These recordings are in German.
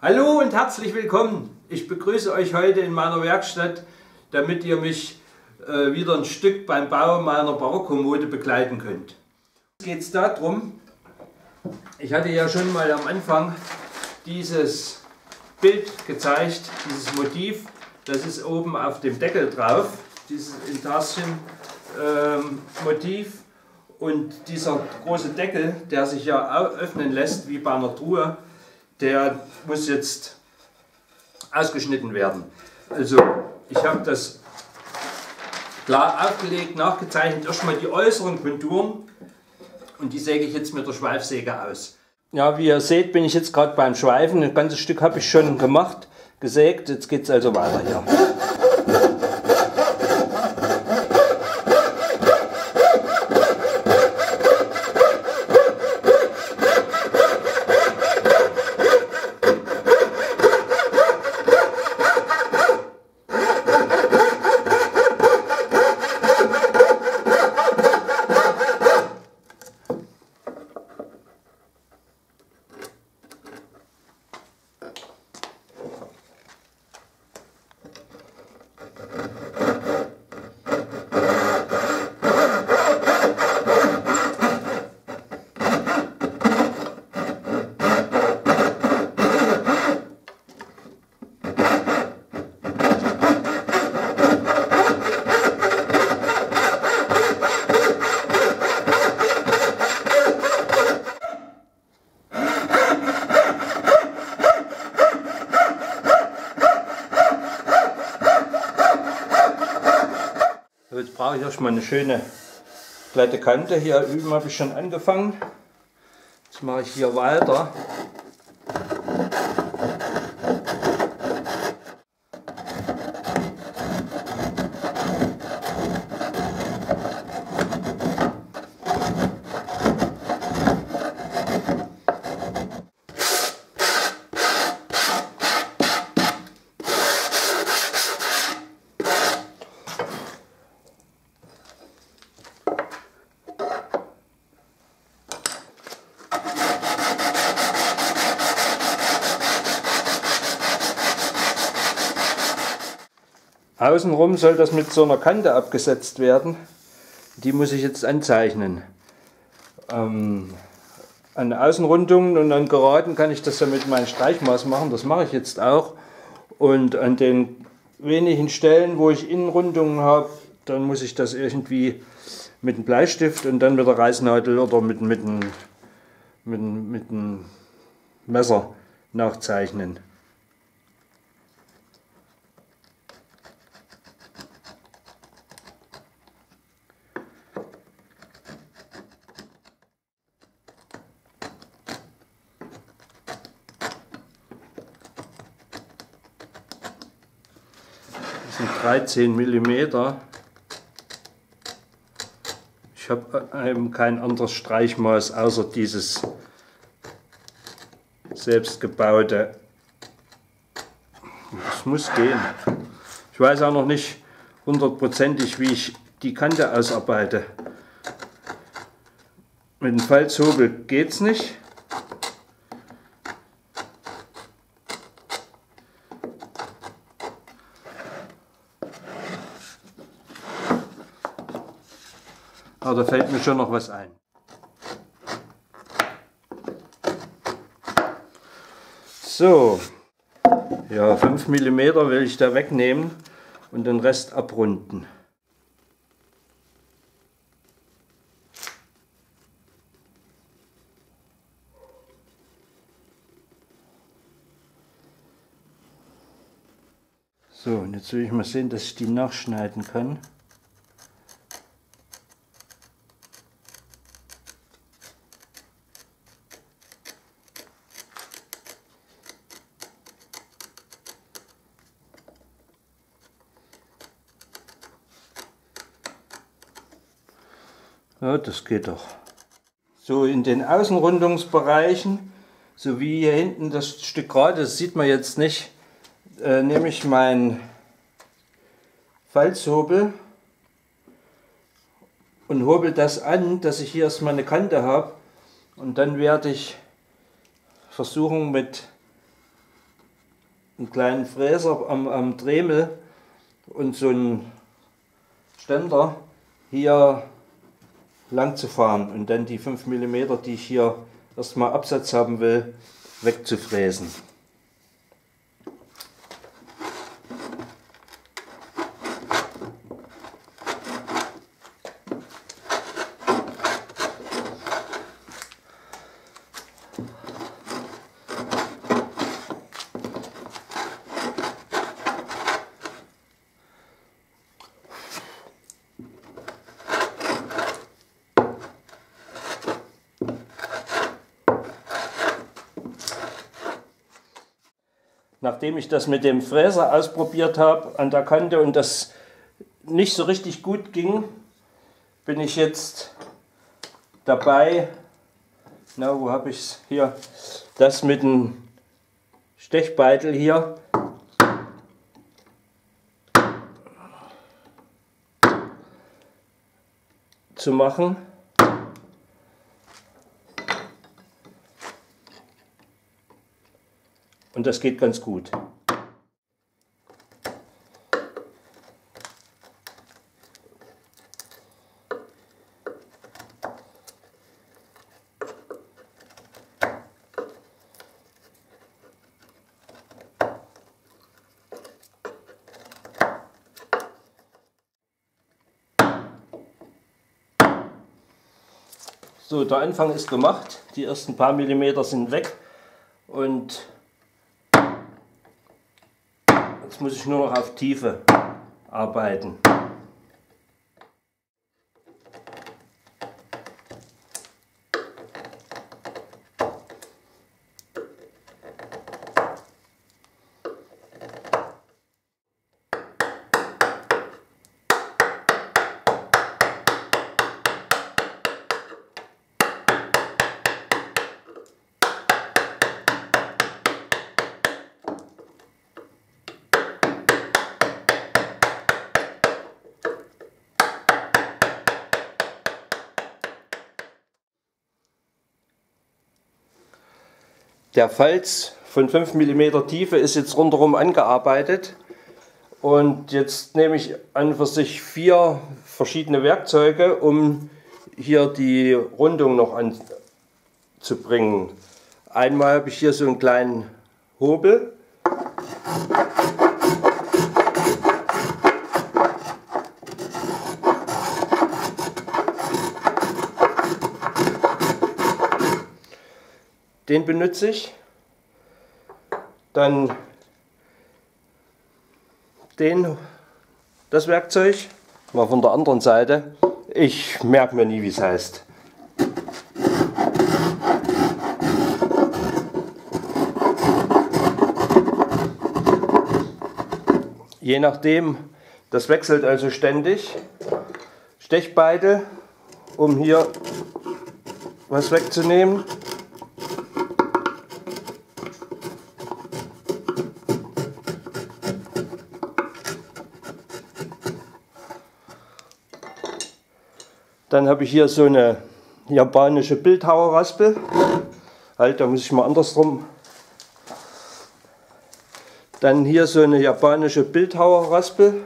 Hallo und herzlich willkommen. Ich begrüße euch heute in meiner Werkstatt, damit ihr mich wieder ein Stück beim Bau meiner Barockkommode begleiten könnt. Jetzt geht es darum, ich hatte ja schon mal am Anfang dieses Bild gezeigt, dieses Motiv, das ist oben auf dem Deckel drauf, dieses Intarsien-Motiv. Und dieser große Deckel, der sich ja öffnen lässt, wie bei einer Truhe, der muss jetzt ausgeschnitten werden. Also ich habe das klar aufgelegt, nachgezeichnet, erstmal die äußeren Konturen und die säge ich jetzt mit der Schweifsäge aus. Ja, wie ihr seht, bin ich jetzt gerade beim Schweifen. Ein ganzes Stück habe ich schon gemacht, gesägt, jetzt geht es also weiter hier. Jetzt brauche ich erstmal eine schöne glatte Kante. Hier üben habe ich schon angefangen. Jetzt mache ich hier weiter. Außenrum soll das mit so einer Kante abgesetzt werden. Die muss ich jetzt anzeichnen. An Außenrundungen und an Geraden kann ich das ja mit meinem Streichmaß machen. Das mache ich jetzt auch. Und an den wenigen Stellen, wo ich Innenrundungen habe, dann muss ich das irgendwie mit einem Bleistift und dann mit der Reißnadel oder mit einem Messer nachzeichnen. Das sind 13 mm. Ich habe eben kein anderes Streichmaß außer dieses selbstgebaute. Das muss gehen. Ich weiß auch noch nicht hundertprozentig, wie ich die Kante ausarbeite. Mit dem Falzhobel geht es nicht. Aber da fällt mir schon noch was ein. So, ja, 5 mm will ich da wegnehmen und den Rest abrunden. So, und jetzt will ich mal sehen, dass ich die nachschneiden kann. Ja, das geht doch. So, in den Außenrundungsbereichen, so wie hier hinten das Stück gerade, das sieht man jetzt nicht, nehme ich meinen Falzhobel und hobel das an, dass ich hier erstmal eine Kante habe, und dann werde ich versuchen, mit einen kleinen Fräser am Dremel und so einen Ständer hier lang zu fahren und dann die 5 mm, die ich hier erstmal Absatz haben will, wegzufräsen. Nachdem ich das mit dem Fräser ausprobiert habe an der Kante und das nicht so richtig gut ging, bin ich jetzt dabei, na, wo habe ich es hier, das mit dem Stechbeitel hier zu machen. Und das geht ganz gut. So, der Anfang ist gemacht. Die ersten paar Millimeter sind weg. Und jetzt muss ich nur noch auf Tiefe arbeiten. Der Falz von 5 mm Tiefe ist jetzt rundherum angearbeitet und jetzt nehme ich an und für sich 4 verschiedene Werkzeuge, um hier die Rundung noch anzubringen. Einmal habe ich hier so einen kleinen Hobel. Den benutze ich, dann das Werkzeug, mal von der anderen Seite, ich merke mir nie, wie es heißt. Je nachdem, das wechselt also ständig. Stechbeitel, um hier was wegzunehmen. Dann habe ich hier so eine japanische Bildhauerraspel. Halt, da muss ich mal andersrum. Dann hier so eine japanische Bildhauerraspel.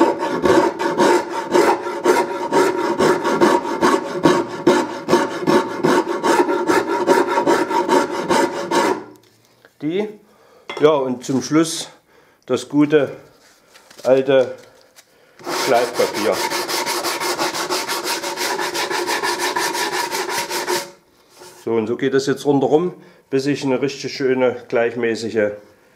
Die. Ja, und zum Schluss das gute alte Schleifpapier. So, und so geht das jetzt rundherum, bis ich eine richtig schöne gleichmäßige,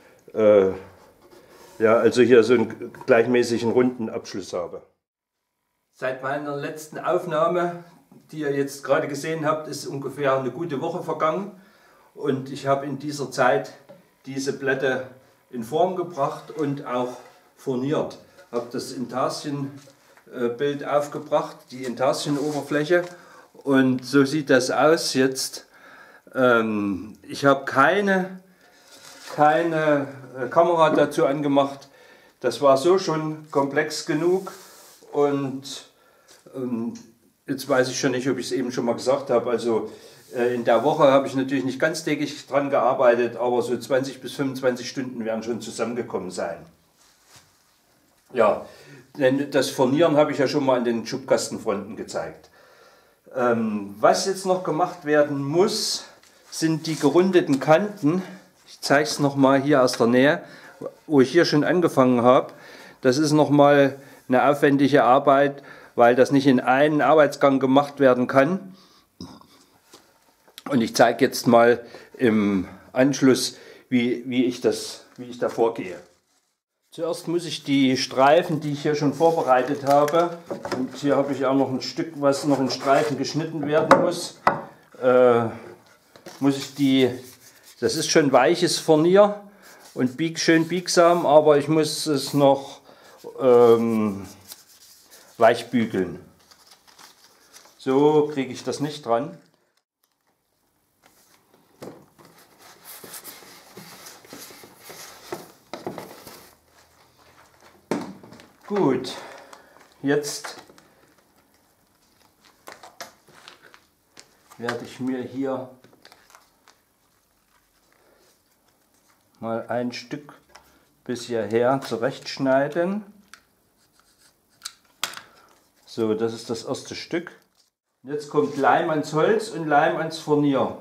ja, also hier so einen gleichmäßigen runden Abschluss habe. Seit meiner letzten Aufnahme, die ihr jetzt gerade gesehen habt, ist ungefähr eine gute Woche vergangen und ich habe in dieser Zeit diese Blätter in Form gebracht und auch furniert. Ich habe das Intarsienbild aufgebracht, die Intarsienoberfläche. Und so sieht das aus jetzt. Ich habe keine Kamera dazu angemacht. Das war so schon komplex genug. Und jetzt weiß ich schon nicht, ob ich es eben schon mal gesagt habe. Also In der Woche habe ich natürlich nicht ganztägig dran gearbeitet, aber so 20 bis 25 Stunden werden schon zusammengekommen sein. Ja, denn das Furnieren habe ich ja schon mal an den Schubkastenfronten gezeigt. Was jetzt noch gemacht werden muss, sind die gerundeten Kanten. Ich zeige es nochmal hier aus der Nähe, wo ich hier schon angefangen habe. Das ist nochmal eine aufwendige Arbeit, weil das nicht in einem Arbeitsgang gemacht werden kann. Und ich zeige jetzt mal im Anschluss, wie ich da vorgehe. Zuerst muss ich die Streifen, die ich hier schon vorbereitet habe, und hier habe ich auch noch ein Stück, was noch in Streifen geschnitten werden muss, das ist schon weiches Furnier und schön biegsam, aber ich muss es noch weich bügeln. So kriege ich das nicht dran. Gut, jetzt werde ich mir hier mal ein Stück bis hierher zurechtschneiden. So, das ist das erste Stück. Jetzt kommt Leim ans Holz und Leim ans Furnier.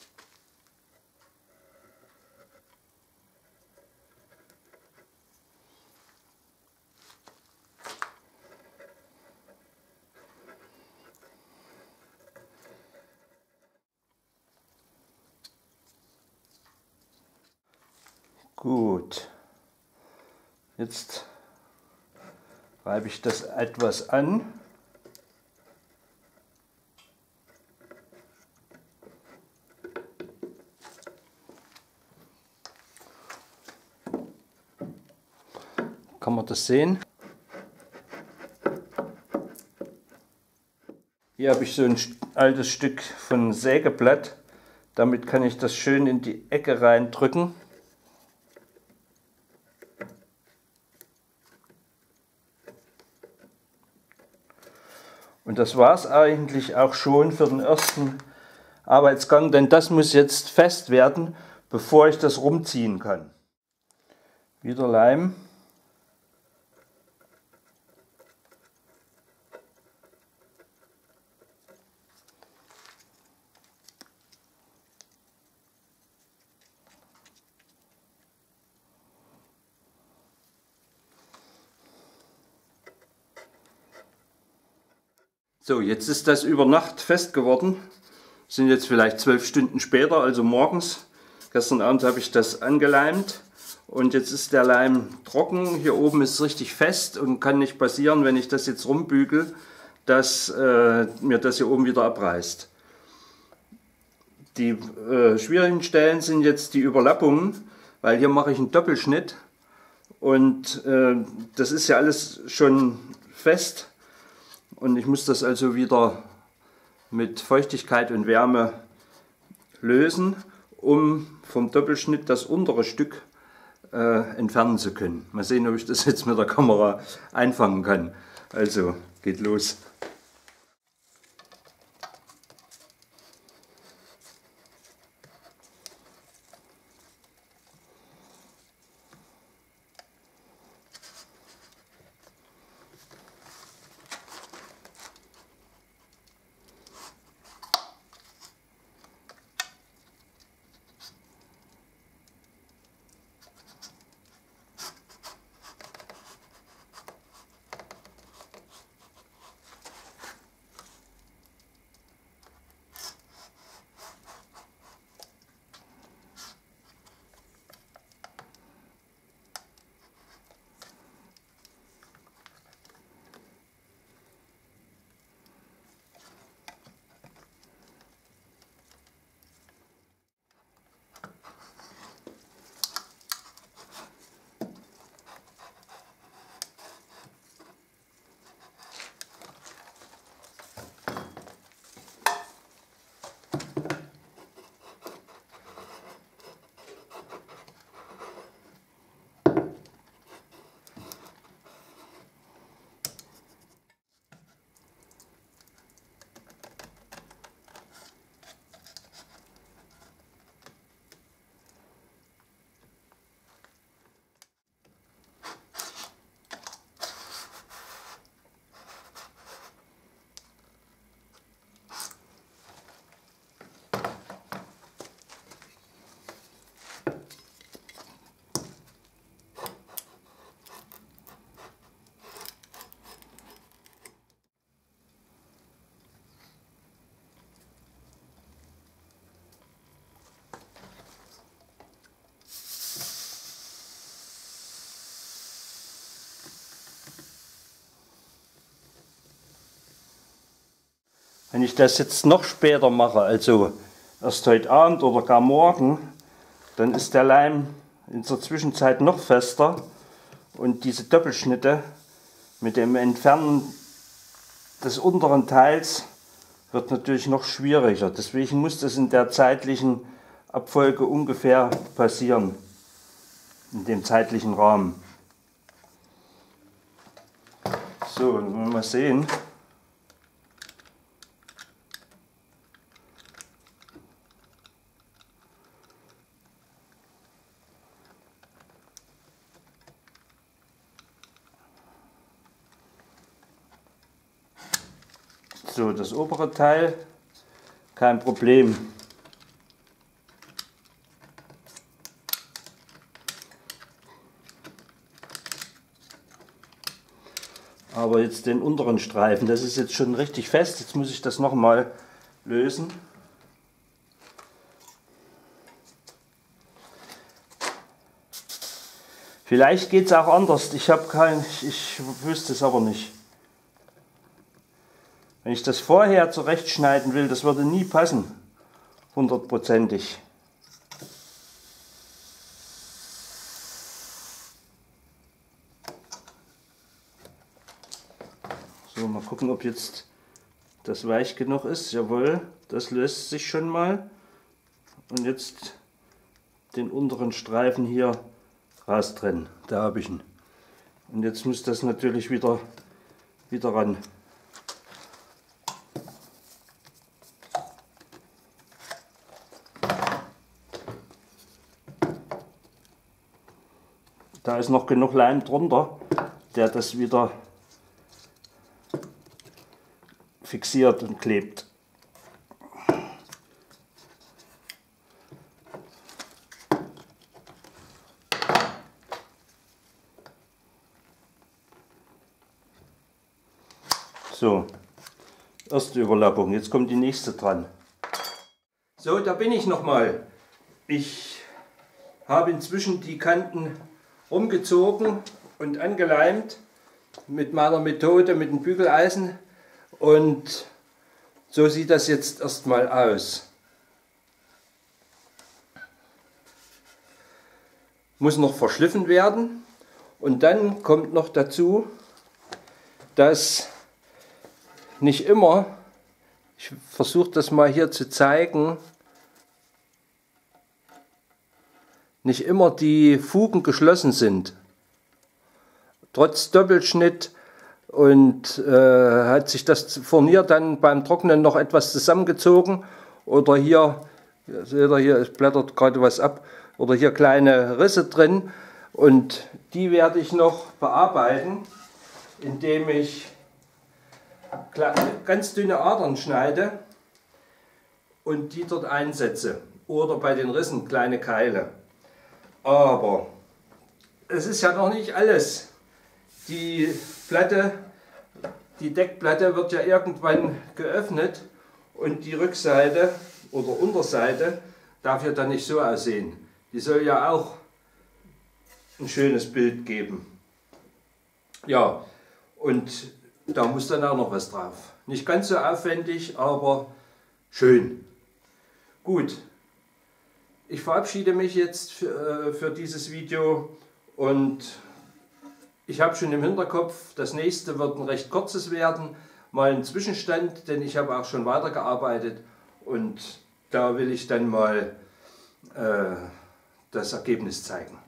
Gut, jetzt reibe ich das etwas an. Kann man das sehen? Hier habe ich so ein altes Stück von Sägeblatt. Damit kann ich das schön in die Ecke reindrücken. Und das war es eigentlich auch schon für den ersten Arbeitsgang, denn das muss jetzt fest werden, bevor ich das rumziehen kann. Wieder Leim. So, jetzt ist das über Nacht fest geworden. Sind jetzt vielleicht 12 Stunden später, also morgens. Gestern Abend habe ich das angeleimt und jetzt ist der Leim trocken. Hier oben ist es richtig fest und kann nicht passieren, wenn ich das jetzt rumbügel, dass mir das hier oben wieder abreißt. Die schwierigen Stellen sind jetzt die Überlappungen, weil hier mache ich einen Doppelschnitt und das ist ja alles schon fest. Und ich muss das also wieder mit Feuchtigkeit und Wärme lösen, um vom Doppelschnitt das untere Stück entfernen zu können. Mal sehen, ob ich das jetzt mit der Kamera einfangen kann. Also, geht los. Wenn ich das jetzt noch später mache, also erst heute Abend oder gar morgen, dann ist der Leim in der Zwischenzeit noch fester und diese Doppelschnitte mit dem Entfernen des unteren Teils wird natürlich noch schwieriger. Deswegen muss das in der zeitlichen Abfolge ungefähr passieren, in dem zeitlichen Rahmen. So, dann wollen wir mal sehen. So, das obere Teil, kein Problem. Aber jetzt den unteren Streifen, das ist jetzt schon richtig fest. Jetzt muss ich das nochmal lösen. Vielleicht geht es auch anders. Ich wüsste es aber nicht. Wenn ich das vorher zurechtschneiden will, das würde nie passen, hundertprozentig. So, mal gucken, ob jetzt das weich genug ist. Jawohl, das löst sich schon mal. Und jetzt den unteren Streifen hier raustrennen. Da habe ich ihn. Und jetzt muss das natürlich wieder ran. Da ist noch genug Leim drunter, der das wieder fixiert und klebt. So, erste Überlappung, jetzt kommt die nächste dran. So, da bin ich nochmal. Ich habe inzwischen die Kanten umgezogen und angeleimt mit meiner Methode mit dem Bügeleisen und so sieht das jetzt erstmal aus. Muss noch verschliffen werden und dann kommt noch dazu, dass nicht immer, ich versuche das mal hier zu zeigen, nicht immer die Fugen geschlossen sind. Trotz Doppelschnitt und hat sich das Furnier dann beim Trocknen noch etwas zusammengezogen oder hier, seht ihr, hier blättert gerade was ab, oder hier kleine Risse drin und die werde ich noch bearbeiten, indem ich ganz dünne Adern schneide und die dort einsetze oder bei den Rissen kleine Keile. Aber es ist ja noch nicht alles. Die Deckplatte wird ja irgendwann geöffnet und die Rückseite oder Unterseite darf ja dann nicht so aussehen. Die soll ja auch ein schönes Bild geben. Ja, und da muss dann auch noch was drauf. Nicht ganz so aufwendig, aber schön. Gut. Ich verabschiede mich jetzt für dieses Video und ich habe schon im Hinterkopf, das nächste wird ein recht kurzes werden, mal ein Zwischenstand, denn ich habe auch schon weitergearbeitet und da will ich dann mal das Ergebnis zeigen.